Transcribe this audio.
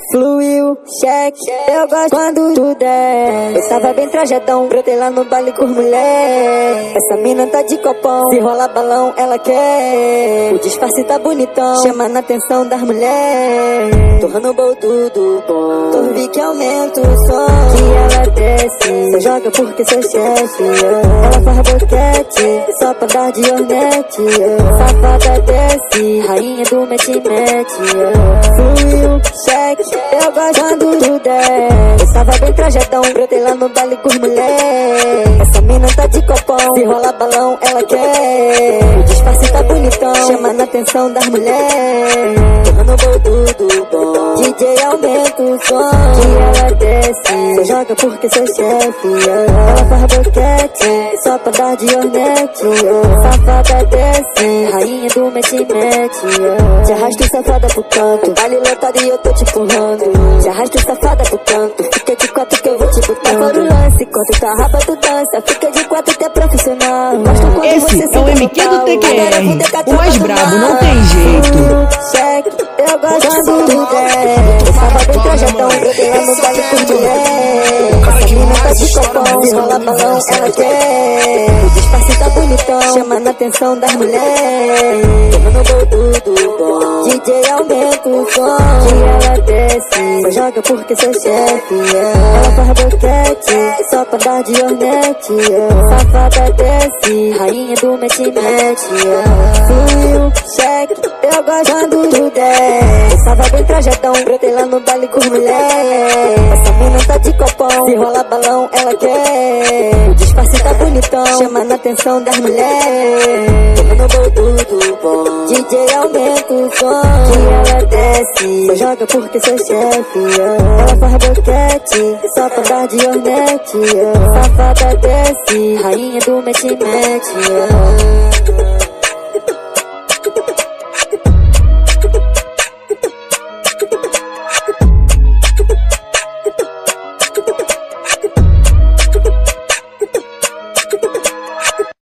Fluiu, cheque, eu gosto quando tu der. Eu tava bem trajadão, brotei lá no baile com mulher. Essa mina tá de copão, se rola balão, ela quer. O disfarce tá bonitão, chamando a atenção das mulheres. Torrando bol tudo bom, tu vi que aumenta o som, que ela desce. Cê joga porque sou chefe, ela faz boquete, só pra dar de ornete. Safada desce, rainha do mete-mete. Fluiu, cheque, eu gosto quando tu der. Eu tava bem trajadão, brotei lá no baile com mulher. Essa mina tá de copão, se rola balão, ela quer. O disfarce tá bonitão, chamando a atenção das mulheres. Torrando bol tudo bom, DJ aumenta o som, que ela desce. Cê joga porque sou chefe, ela faz boquete, só pra dar de ornete. Safada desce, rainha do mete-mete. Te arrasto safada pro canto, vale lotado e eu tô te empurrando. Te arrasto safada pro canto, fica de quatro que eu vou te botar. Fora o lance, corta tua raba, tu dança. Fica de quatro que é profissional. Esse é o MQ do TQR, o mais brabo, não tem jeito. Cheque, eu gosto quando tu der. Eu tava bem trajadão, brotei lá no baile com mulher. Essa mina tá de copão, se rola balão, ela quer. O disfarce tá bonitão, chamando a atenção das mulheres. Tomando bol tudo bom, DJ aumenta o som, que ela desce. Cê joga porque sou chefe, ela faz boquete, só pra dar de ornete. Safada desce, rainha do mete-mete. Fluiu, cheque, eu gosto quando tu der. Eu tava bem trajadão, brotei lá no baile com mulher. Essa mina tá de copão, se rola balão, ela quer. O disfarce tá bonitão, chamando a atenção das mulheres. Tomando bol tudo bom, DJ aumenta o som, que ela desce. Cê joga porque sou chefe, ela faz boquete, só pra dar de ornete. Safada desce, rainha do mete-mete.